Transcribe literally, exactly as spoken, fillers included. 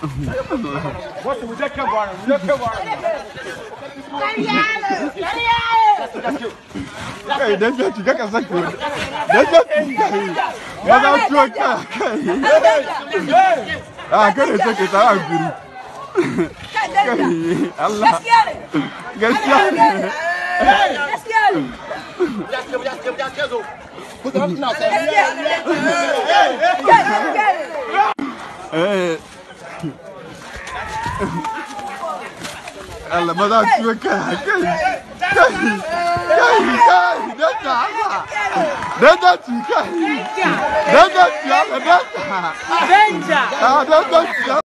What we just come on, we just come on. Hey, that's what you got a second. That's what you got. But I'm too Ah, good a second. Allah. Let's get it. Let's get it. Let's get it. Let's get it. Let's get it. Put it up now. Hey. Allah, but I'm too kind. That's Allah. That's not you. That's not you. That's not you.